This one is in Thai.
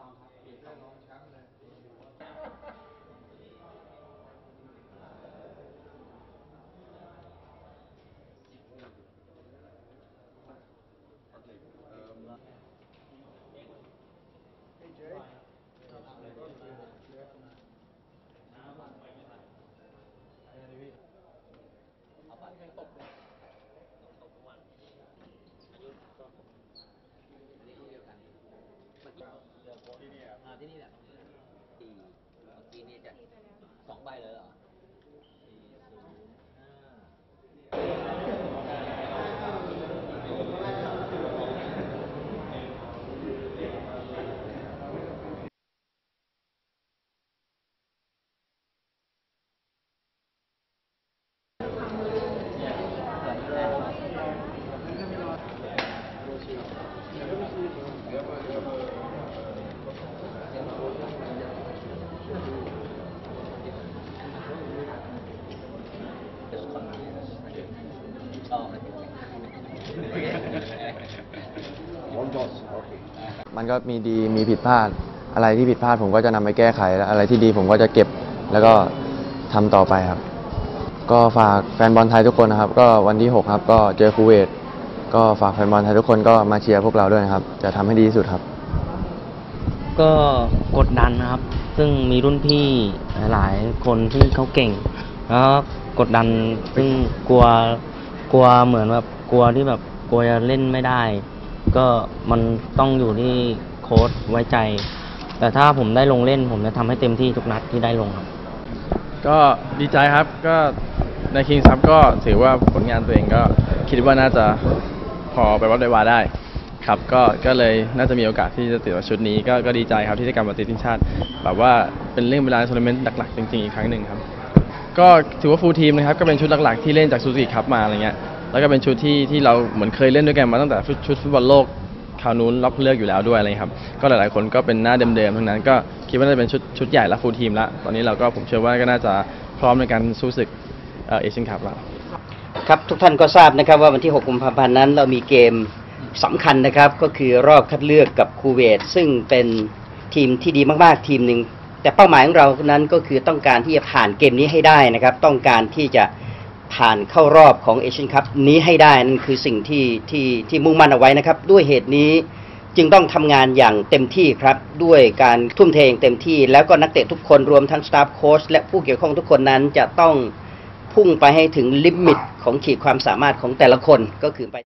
ที่นี่แหละที่นี่จะ2 ใบเลยเหรอมันก็มีดีมีผิดพลาดอะไรที่ผิดพลาดผมก็จะนำไปแก้ไขและอะไรที่ดีผมก็จะเก็บแล้วก็ทำต่อไปครับก็ฝากแฟนบอลไทยทุกคนนะครับก็วันที่6ครับก็เจอคูเวตก็ฝากแฟนบอลไทยทุกคนก็มาเชียร์พวกเราด้วยนะครับจะทำให้ดีที่สุดครับก็กดดันนะครับซึ่งมีรุ่นพี่หลายคนที่เขาเก่งแล้วกดดันซึ่งกลัวเหมือนแบบกลัวที่แบบกลัวจะเล่นไม่ได้ก็มันต้องอยู่ที่โค้ชไว้ใจแต่ถ้าผมได้ลงเล่นผมจะทำให้เต็มที่ทุกนัดที่ได้ลงครับก็ดีใจครับก็ในคิงส์ครับก็ถือว่าผลงานตัวเองก็คิดว่าน่าจะพอไปวัดไดวาได้ครับก็เลยน่าจะมีโอกาสที่จะติดชุดนี้ก็ดีใจครับที่ได้กลับมาติดทีมชาติแบบว่าเป็นเรื่องเวลาทัวร์นาเมนต์หลักๆจริงๆอีกครั้งหนึ่งครับก็ถือว่าฟูลทีมนะครับก็เป็นชุดหลักๆที่เล่นจากซูซูกิคัพมาอะไรเงี้ยแล้วก็เป็นชุดที่เราเหมือนเคยเล่นด้วยกันมาตั้งแต่ชุดฟุตบอลโลกคราวนู้นรอบเลือกอยู่แล้วด้วยอะไรครับก็หลายๆคนก็เป็นหน้าเดิมๆทั้งนั้นก็คิดว่าน่าจะเป็นชุดใหญ่และฟูลทีมละตอนนี้เราก็ผมเชื่อว่าก็น่าจะพร้อมในการสู้ศึกเอเชียนคัพแล้วครับทุกท่านก็ทราบนะครับว่าวันที่6 กุมภาพันธ์นั้นเรามีเกมสำคัญนะครับก็คือรอบคัดเลือกกับคูเวตซึ่งเป็นทีมที่ดีมากๆทีมหนึ่งแต่เป้าหมายของเรานั้นก็คือต้องการที่จะผ่านเกมนี้ให้ได้นะครับต้องการที่จะผ่านเข้ารอบของเอเชียนคัพนี้ให้ได้นั่นคือสิ่งที่มุ่งมั่นเอาไว้นะครับด้วยเหตุนี้จึงต้องทำงานอย่างเต็มที่ครับด้วยการทุ่มเทเต็มที่แล้วก็นักเตะทุกคนรวมทั้งสตาฟโค้ชและผู้เกี่ยวข้องทุกคนนั้นจะต้องพุ่งไปให้ถึงลิมิตของขีดความสามารถของแต่ละคนก็คือไป